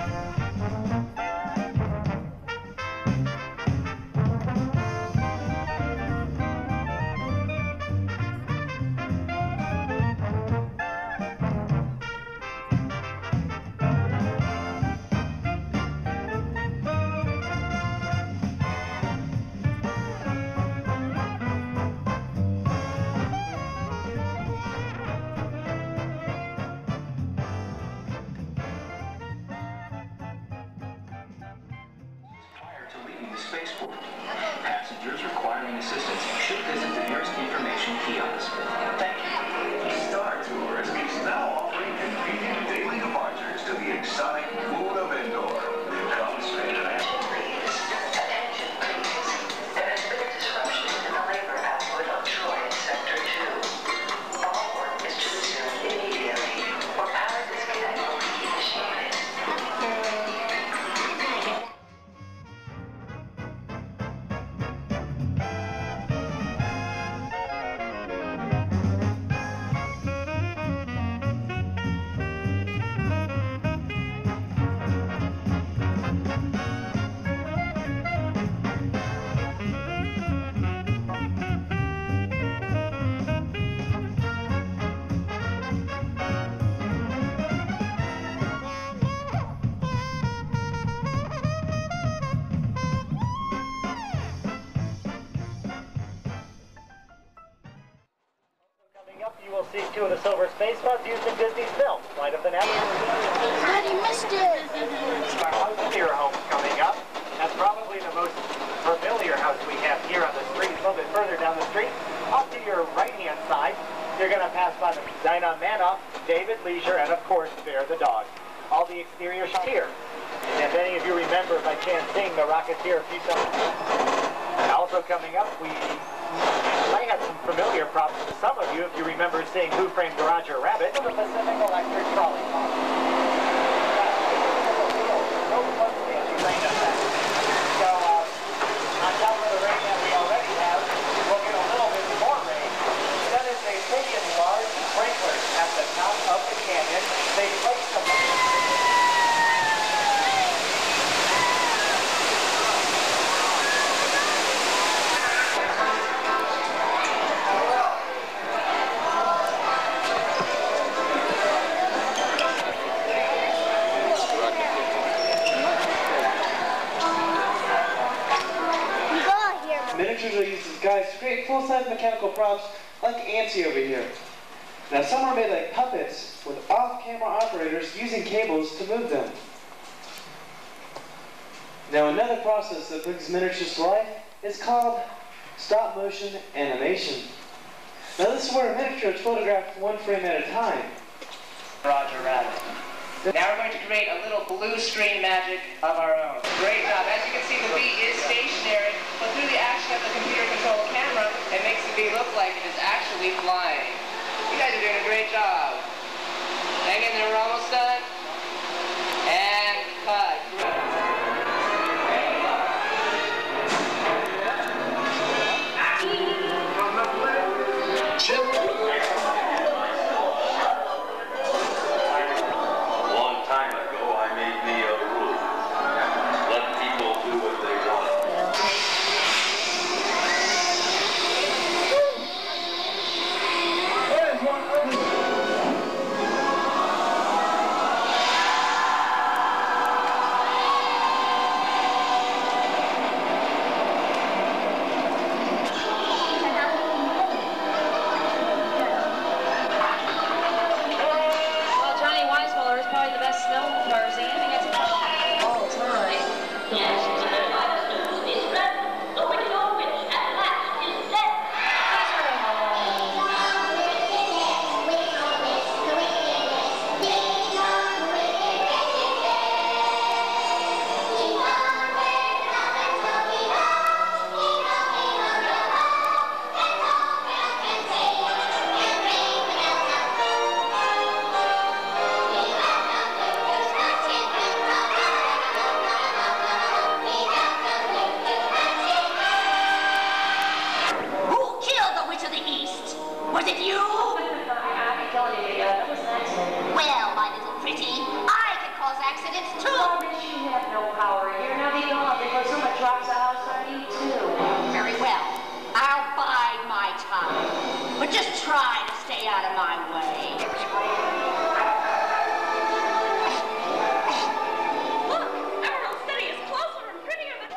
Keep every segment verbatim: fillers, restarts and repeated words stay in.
Spaceport. Passengers requiring assistance should visit the nearest information kiosk. Thank you. Star Tours is now offering convenient daily departures to the exotic moon of Endor. Come spend an Attention please. Attention please. There has been a disruption in the labor output on Troy Sector two. All work is to resume immediately, or power disconnect will be initiated. You will see two of the silver space pods used in Disney's film, Flight of the Navigator. Daddy missed it! Your home's coming up. That's probably the most familiar house we have here on the street. A little bit further down the street, off to your right-hand side, you're going to pass by the Dinah Manoff, David Leisure, and of course, Bear the dog. All the exterior shots here. And if any of you remember by chance seeing The Rocketeer a few summers ago. Also coming up, we I had some familiar props to some of you if you remember seeing Who Framed Roger Rabbit. The Pacific Electric Trolley Car. So, uh, on top of the rain that we already have, we'll get a little bit more rain. That is a pretty large sprinkler at the top of the canyon. They place them. Miniatures are used as guides to create full-size mechanical props like Antsy over here. Now some are made like puppets with off-camera operators using cables to move them. Now another process that brings miniatures to life is called stop-motion animation. Now this is where a miniature is photographed one frame at a time. Roger Rabbit. Now we're going to create a little blue screen magic of our own. Great job. As you can see, the bee is stationary, but through the action of the computer-controlled camera, it makes the bee look like it is actually flying. You guys are doing a great job. Hang in there, we're almost done. And cut. too. Promise you have no power here. Now be gone before someone drops a house on you too. Very well. I'll bide my time. But just try to stay out of my way. Look, Emerald City is closer and prettier than...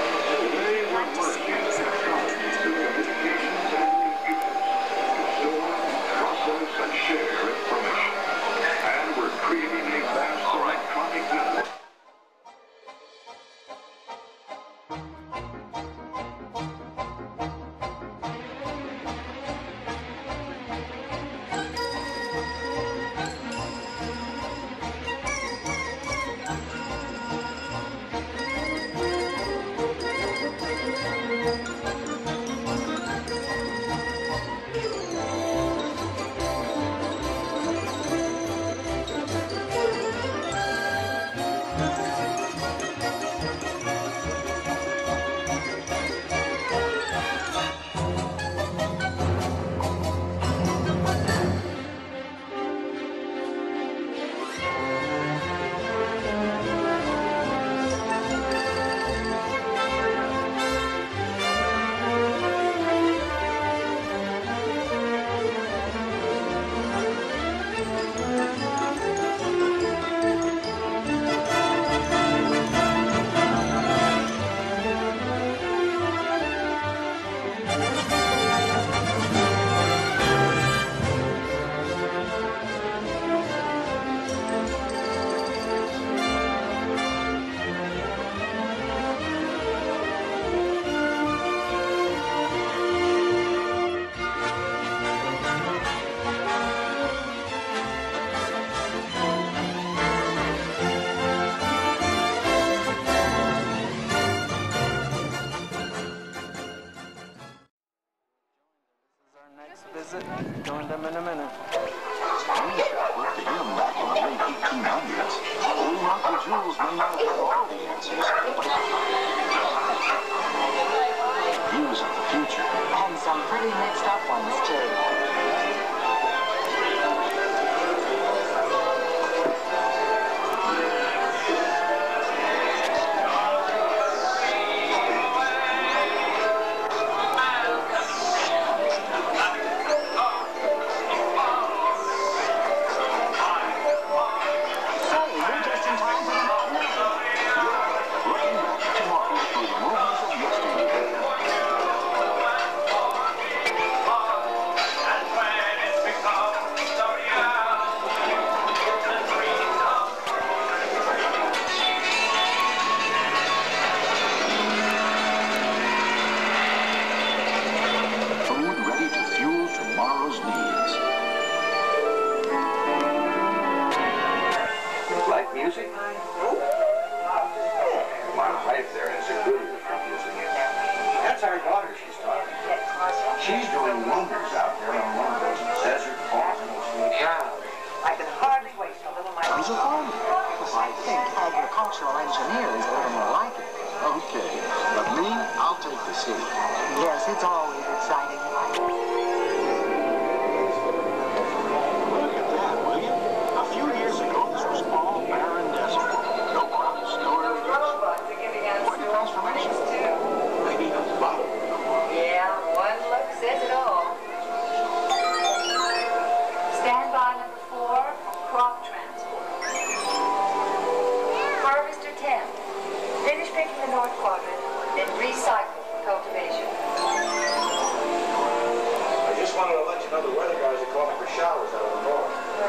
Today we're merging technologies through communications and computers. So Next visit, join them in a minute. Strange got work to him back in the late eighteen hundreds. Old Uncle Jules may not have all the answers, but he was of the future. And some pretty mixed up ones, too. Music? My wife there has a good ear for music. That's our daughter she's talking to. She's doing wonders out there on one of those desert farms. Yeah. I can hardly wait till little Mike. He's a farmer. I think agricultural engineer is a little more like it. Okay, but me, I'll take the city. Yes, it's always exciting. Look at that, will you? A few years ago, this was all barren desert. No crops, no irrigation. Robots are giving us Quite a transformation. too. Maybe a bottle. Yeah, one look says it all. Stand by number four, crop transport. Harvester ten. Finish picking the north quadrant, then recycle for cultivation. I just wanted to let you know the weather guys are calling for showers out of the north.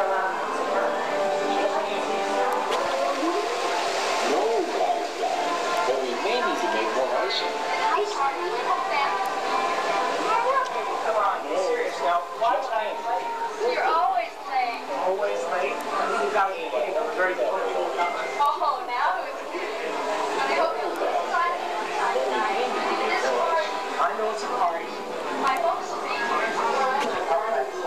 No, but we may need to make more icing. Come on, be serious now. Why would I invite you? You're always late. Always late? I mean, you got me kidding. I'm very punctual. Oh, now who's kidding? I hope you'll be excited tonight. This party. I know it's a party. My folks will be here.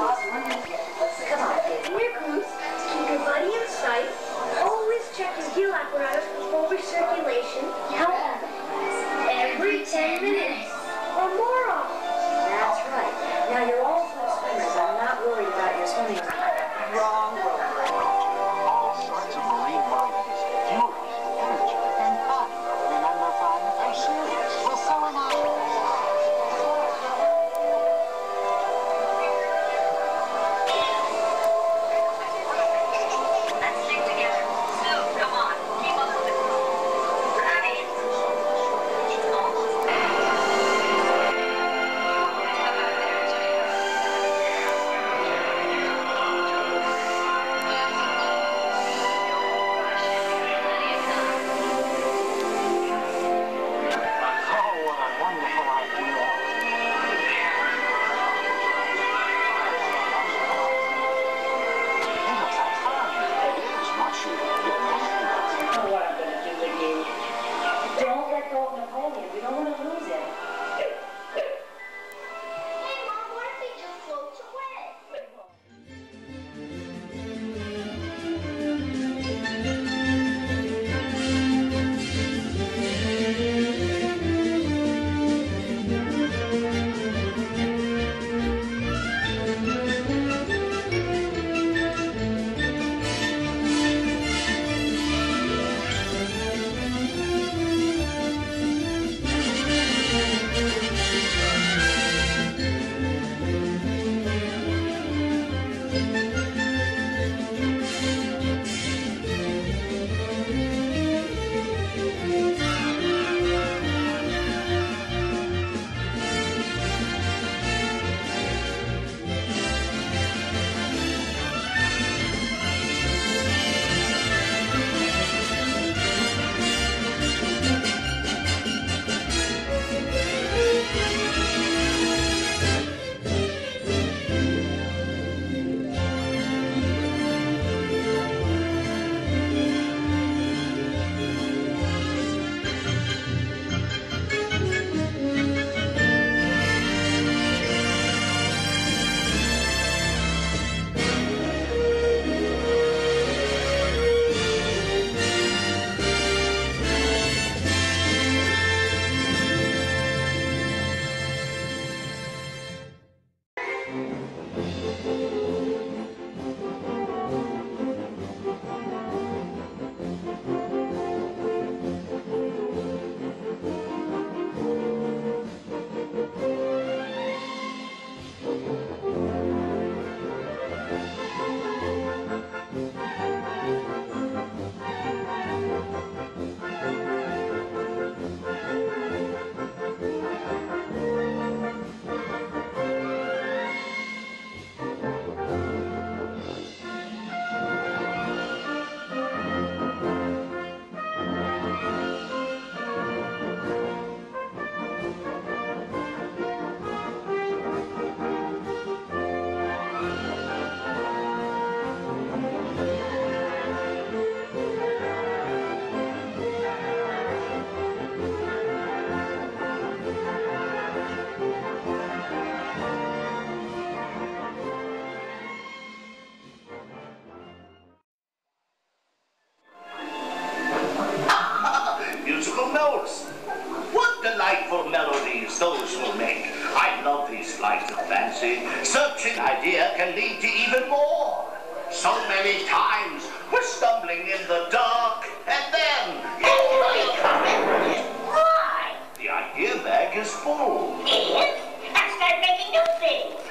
clothes will make. I love these flights of fancy. Searching idea can lead to even more. So many times we're stumbling in the dark, and then Anybody coming? Why? the idea bag is full. Is? And start making new things.